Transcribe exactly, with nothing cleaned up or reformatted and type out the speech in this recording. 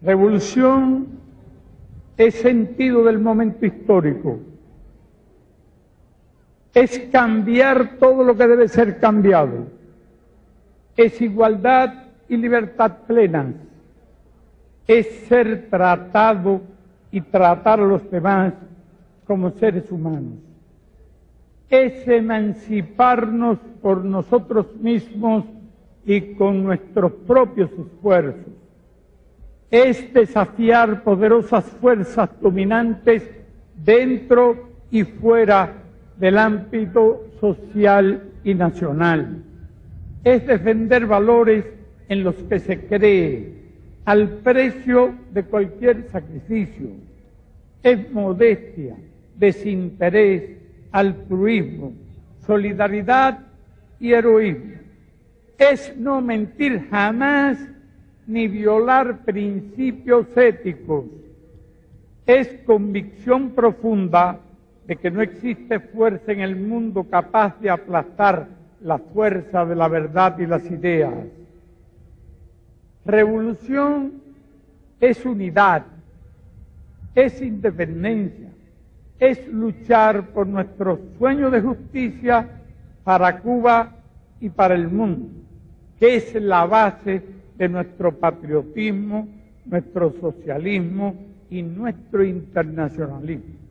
Revolución es sentido del momento histórico, es cambiar todo lo que debe ser cambiado, es igualdad y libertad plena, es ser tratado y tratar a los demás como seres humanos, es emanciparnos por nosotros mismos y con nuestros propios esfuerzos, es desafiar poderosas fuerzas dominantes dentro y fuera del ámbito social y nacional, es defender valores en los que se cree al precio de cualquier sacrificio, es modestia, desinterés, altruismo, solidaridad y heroísmo, es no mentir jamás ni violar principios éticos, es convicción profunda de que no existe fuerza en el mundo capaz de aplastar la fuerza de la verdad y las ideas. Revolución es unidad, es independencia, es luchar por nuestro sueño de justicia para Cuba y para el mundo, que es la base de nuestro patriotismo, nuestro socialismo y nuestro internacionalismo.